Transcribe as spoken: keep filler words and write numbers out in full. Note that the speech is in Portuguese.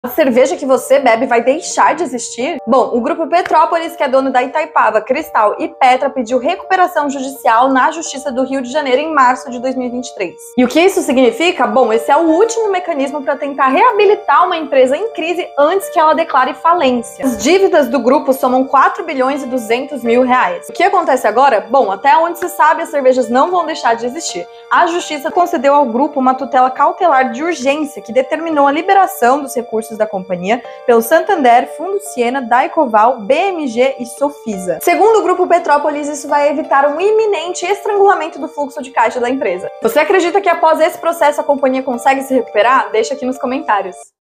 A cerveja que você bebe vai deixar de existir? Bom, o grupo Petrópolis, que é dono da Itaipava, Cristal e Petra, pediu recuperação judicial na Justiça do Rio de Janeiro em março de dois mil e vinte e três. E o que isso significa? Bom, esse é o último mecanismo para tentar reabilitar uma empresa em crise antes que ela declare falência. As dívidas do grupo somam quatro bilhões e duzentos mil reais. O que acontece agora? Bom, até onde se sabe, as cervejas não vão deixar de existir. A Justiça concedeu ao grupo uma tutela cautelar de urgência que determinou a liberação dos recursos da companhia pelo Santander, Fundo Siena, Daicoval, B M G e Sofisa. Segundo o grupo Petrópolis, isso vai evitar um iminente estrangulamento do fluxo de caixa da empresa. Você acredita que após esse processo a companhia consegue se recuperar? Deixa aqui nos comentários.